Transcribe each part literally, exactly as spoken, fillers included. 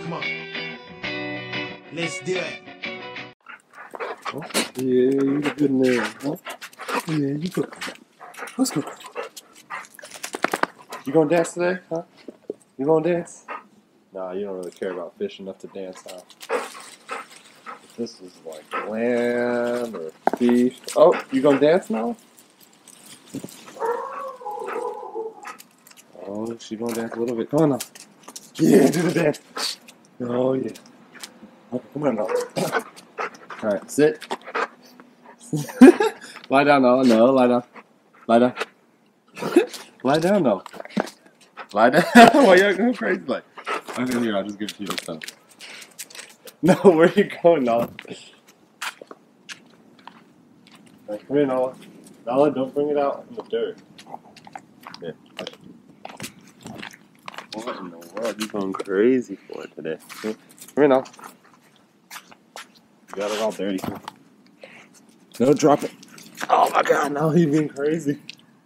Come on. Let's do it. Oh, yeah, you a good man, huh? Yeah, you good. Let's go. You gonna dance today, huh? You gonna dance? Nah, you don't really care about fish enough to dance, huh? If this was like lamb or beef. Oh, you gonna dance now? Oh, she gonna dance a little bit. Come on now. Yeah, do the dance. Oh, yeah. Okay, come on now. Alright, sit. Lie down now. No, lie down. Lie down. Lie down now. Lie down. Why you going crazy? Like, okay, here, I'll just give it to you this time. No, where are you going, Nala? Right, come here, Nala. Nala, don't bring it out in the dirt. Yeah. What in the world are you going crazy for today? Come here, Nala. You got it all dirty. No, drop it. Oh my god, now he's being crazy.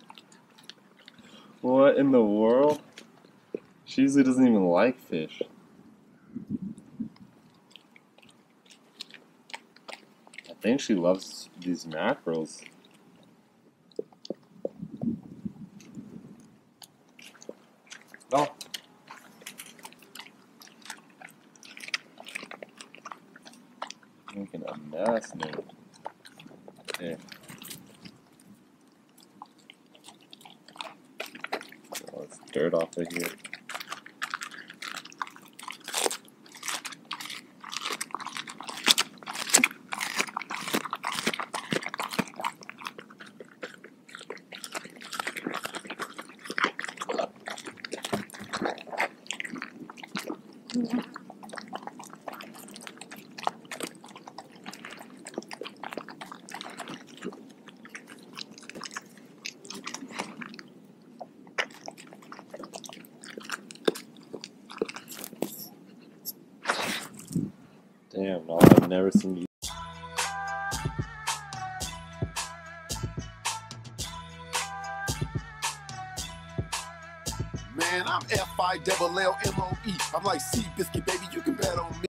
What in the world? She usually doesn't even like fish. I think she loves these mackerels. No. Making a mess now. Yeah. Get all this dirt off of here. Damn, no, I've never seen you. Man, I'm F I double L M O E. I'm like Seabiscuit, baby, you can bet on me.